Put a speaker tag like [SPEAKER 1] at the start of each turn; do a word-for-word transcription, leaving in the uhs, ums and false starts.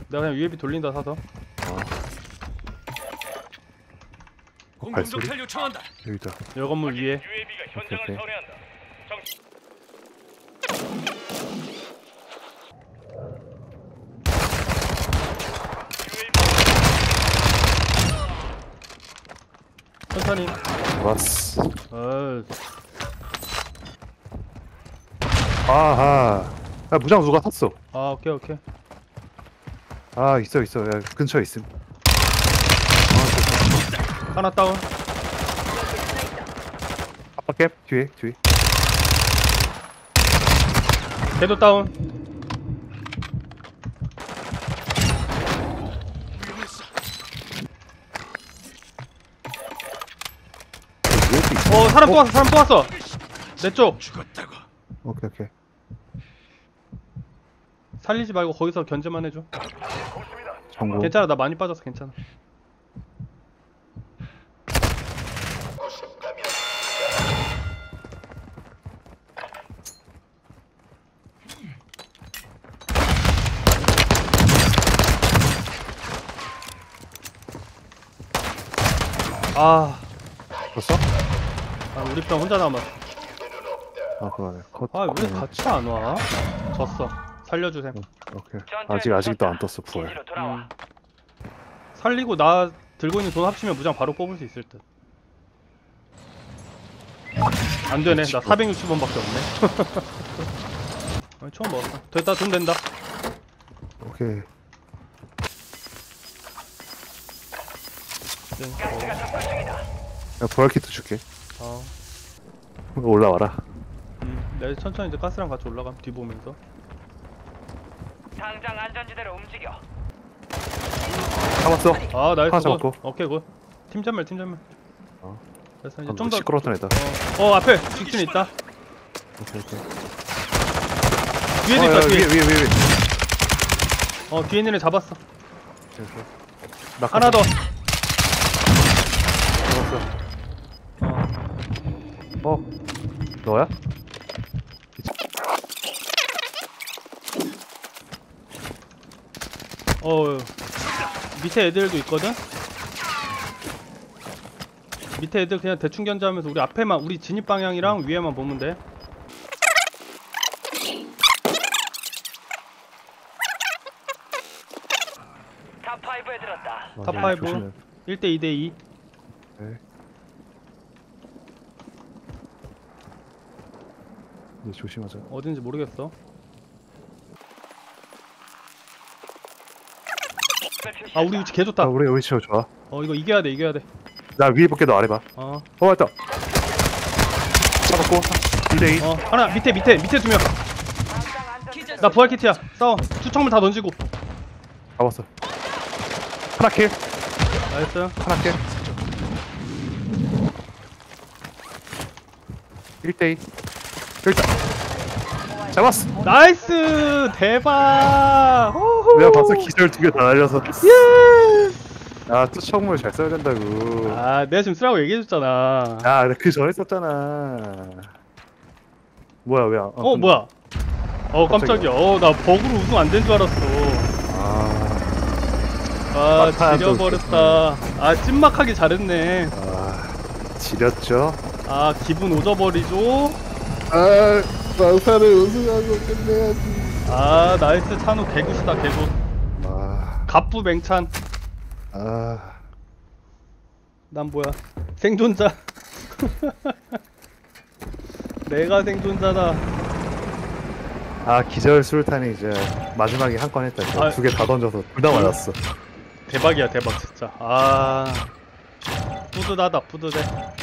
[SPEAKER 1] 내가 그냥 유에비 돌린다 사서.
[SPEAKER 2] 어, 발소리?
[SPEAKER 3] 요청한다.
[SPEAKER 2] 여기다.
[SPEAKER 1] 여 건물 위에.
[SPEAKER 3] 유에이비가
[SPEAKER 2] 현장을 오케이.
[SPEAKER 3] 선회한다.
[SPEAKER 1] 천천히.
[SPEAKER 2] 왔어.
[SPEAKER 1] 어.
[SPEAKER 2] 아하. 야, 무장 누가 샀어?
[SPEAKER 1] 아 오케이 오케이.
[SPEAKER 2] 아, 있어, 있어. 야, 근처에 있음.
[SPEAKER 1] 하나 다운.
[SPEAKER 2] 아빠 캡? 뒤에, 뒤에.
[SPEAKER 1] 걔도 다운. 어 사람 또 왔어 사람 또 왔어. 내 쪽.
[SPEAKER 3] 죽었다고.
[SPEAKER 2] 오케이, 오케이.
[SPEAKER 1] 살리지 말고 거기서 견제만 해줘.
[SPEAKER 2] 정보.
[SPEAKER 1] 괜찮아 나 많이 빠졌어 괜찮아. 아,
[SPEAKER 2] 벌써?
[SPEAKER 1] 아 우리 편 혼자 남았어.
[SPEAKER 2] 아, 그러네. 컷.
[SPEAKER 1] 아 왜
[SPEAKER 2] 네.
[SPEAKER 1] 같이 안 와? 졌어. 살려주셈.
[SPEAKER 2] 오케이. 아직, 아직도 안 떴어, 부활.
[SPEAKER 1] 음. 살리고 나 들고 있는 돈 합치면 무장 바로 뽑을 수 있을 듯. 안 되네. 나 사백육십 원밖에 없네. 아니, 처음 먹었어. 됐다, 돈 된다.
[SPEAKER 2] 오케이.
[SPEAKER 1] 네,
[SPEAKER 2] 야, 부활 키트 줄게.
[SPEAKER 1] 어.
[SPEAKER 2] 올라와라.
[SPEAKER 1] 음, 내가 천천히 이제 가스랑 같이 올라감. 뒤 보면서.
[SPEAKER 4] 당장 안전지대로 움직여.
[SPEAKER 2] 잡았어.
[SPEAKER 1] 아, 나이스.
[SPEAKER 2] 하나
[SPEAKER 1] 굿.
[SPEAKER 2] 잡았고.
[SPEAKER 1] 오케이, 굿. 팀 전멸, 팀 전멸.
[SPEAKER 2] 어.
[SPEAKER 1] 됐어, 이제
[SPEAKER 2] 아,
[SPEAKER 1] 좀 더.
[SPEAKER 2] 시끄러웠던 애다.
[SPEAKER 1] 어, 어, 앞에 직진 있다.
[SPEAKER 2] 오케이, 오케이.
[SPEAKER 1] 뒤에도
[SPEAKER 2] 어,
[SPEAKER 1] 있다,
[SPEAKER 2] 야,
[SPEAKER 1] 뒤에.
[SPEAKER 2] 위에, 위에, 위에. 위에.
[SPEAKER 1] 어, 뒤에 있는 애 잡았어.
[SPEAKER 2] 오케이, 오케이. 낙하
[SPEAKER 1] 하나 더.
[SPEAKER 2] 잡았어.
[SPEAKER 1] 어.
[SPEAKER 2] 어? 너야?
[SPEAKER 1] 어, 밑에 애들도 있거든? 밑에 애들 그냥 대충 견제하면서 우리 앞에만, 우리 진입 방향이랑 위에만 보면 돼.
[SPEAKER 4] 탑오에 들었다.
[SPEAKER 2] 맞아,
[SPEAKER 1] 탑 파이브.
[SPEAKER 2] 조심해.
[SPEAKER 1] 일 대 이 대 이.
[SPEAKER 2] 네. 이제 조심하자.
[SPEAKER 1] 어딘지 모르겠어. 아, 우리 위치 개
[SPEAKER 2] 아,
[SPEAKER 1] 좋다.
[SPEAKER 2] 우리 위치 좋아.
[SPEAKER 1] 어, 이거 이겨야 돼, 이겨야 돼.
[SPEAKER 2] 나 위에 볼게, 너 아래 봐.
[SPEAKER 1] 어,
[SPEAKER 2] 어, 왔다. 잡았고. 이 대 이.
[SPEAKER 1] 어, 하나, 밑에, 밑에, 밑에 두 명. 나 부활 키트야. 싸워. 투척물 다 던지고.
[SPEAKER 2] 잡았어. 하나 킬.
[SPEAKER 1] 나이스.
[SPEAKER 2] 하나 킬. 일 대 이. 여기 있다. 잡았어.
[SPEAKER 1] 나이스! 대박! 호호!
[SPEAKER 2] 내가 봤어. 기절 두 개 다 날려서.
[SPEAKER 1] 예!
[SPEAKER 2] 아, 투척물 잘 써야 된다고.
[SPEAKER 1] 아, 내가 지금 쓰라고 얘기해줬잖아.
[SPEAKER 2] 아, 그 전에 썼잖아. 뭐야, 왜? 안- 어,
[SPEAKER 1] 어, 뭐야? 어, 깜짝이야. 어, 나 버그로 우승 안 된 줄 알았어.
[SPEAKER 2] 아,
[SPEAKER 1] 아,
[SPEAKER 2] 막판 또
[SPEAKER 1] 지려버렸다. 아, 찐막하기 잘했네.
[SPEAKER 2] 아, 지렸죠?
[SPEAKER 1] 아, 기분 오져버리죠?
[SPEAKER 2] 아, 막판에 우승하고 끝내야지.
[SPEAKER 1] 아, 나이스 찬우 개굿이다, 개굿.
[SPEAKER 2] 아,
[SPEAKER 1] 갑부 맹찬.
[SPEAKER 2] 아,
[SPEAKER 1] 난 뭐야? 생존자. 내가 생존자다.
[SPEAKER 2] 아, 기절 수류탄이 이제 마지막에 한 건 했다.
[SPEAKER 1] 아.
[SPEAKER 2] 두 개 다 던져서 둘 다 맞았어.
[SPEAKER 1] 대박이야, 대박, 진짜. 아. 뿌듯하다, 뿌듯해.